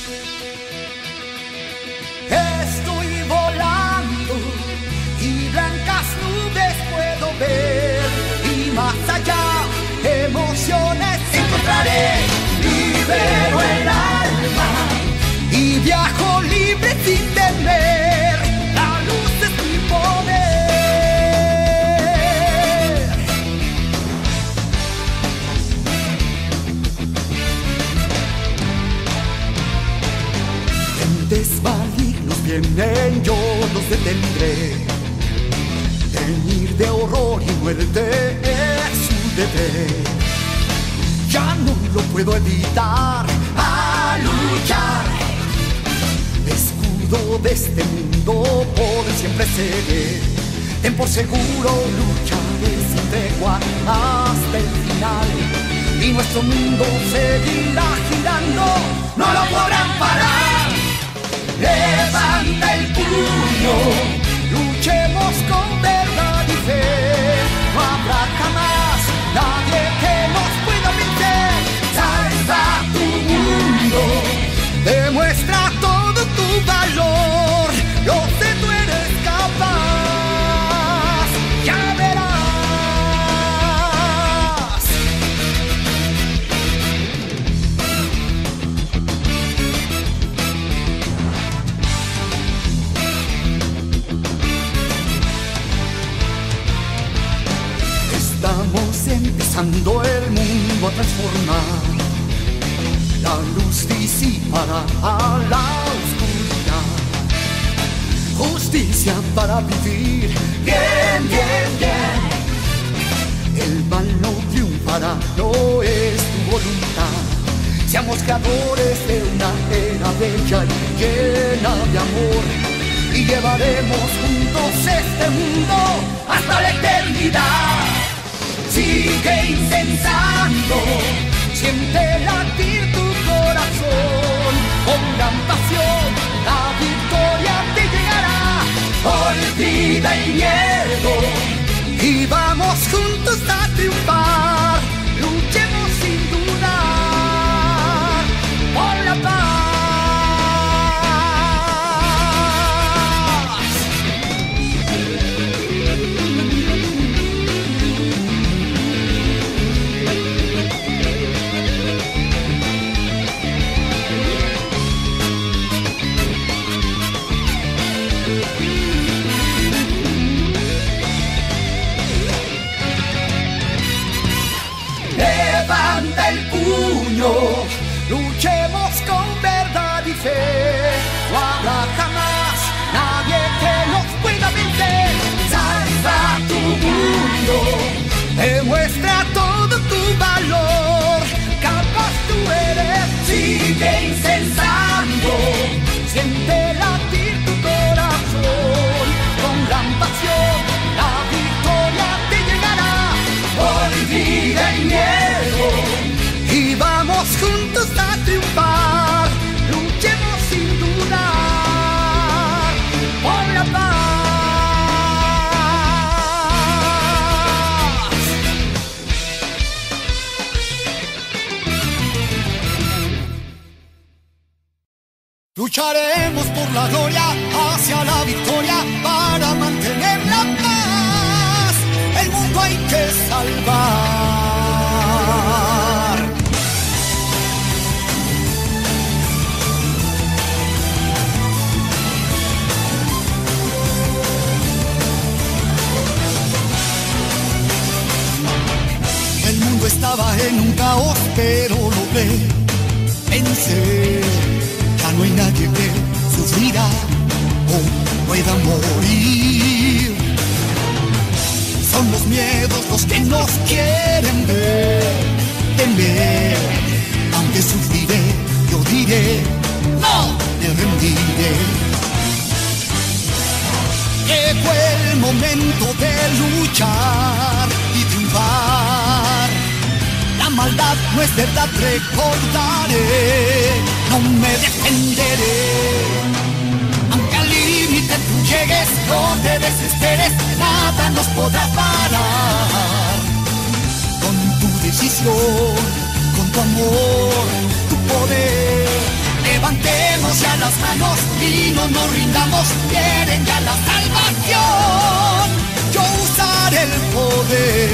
Estoy volando y blancas nubes puedo ver, y más allá emociones encontraré. Libero el alma y viajo libre sin temer. La luz es mi poder. Entes malignos vienen, yo los detendré. Teñir de horror y muerte es su deber. Ya no lo puedo evitar, a luchar. Escudo de este mundo, por siempre seré. Ten por seguro, lucharé sin tregua hasta el final. Y nuestro mundo seguirá girando, no lo podrán parar. Levanta el puño, luchemos con verdad y fe. No habrá jamás nadie que nos pueda vencer. Salva tu mundo, demuestra todo tu valor. Yo sé tú eres capaz, ya verás. Estamos empezando el mundo a transformar. La luz disipará a la oscuridad. Justicia para vivir bien, bien, bien. El mal no triunfará, no es tu voluntad. Seamos creadores de una era bella y llena de amor. Y llevaremos juntos este mundo hasta la eternidad. Sigue intentando, siente latir tu corazón. Con gran pasión la victoria te llegará. Olvida el miedo y vamos juntos a triunfar. Luchemos sin dudar por la paz. Levanta el puño, luchemos con verdad y fe. No habrá jamás nadie que nos pueda vencer. Salva tu mundo, demuestra todo tu valor. Capaz tú eres, sigue incensando, siente latir tu corazón. Con gran pasión la victoria te llegará. Olvida el miedo y vamos juntos a triunfar. Luchemos sin dudar por la paz. Lucharemos por la gloria hacia la victoria para mantener la paz. El mundo hay que salvar. El mundo estaba en un caos, pero logré vencer. Ya no hay nadie que sufrirá o pueda morir. Son los miedos los que nos quieren ver temer. Aunque sufriré, yo diré, no me rendiré. Llegó el momento de luchar y triunfar. La maldad no es verdad, recordaré. No me defenderé. Aunque al límite tú llegues, no te desesperes, nada nos podrá parar. Con tu decisión, con tu amor, tu poder, levante y no nos rindamos, quieren ya la salvación. Yo usaré el poder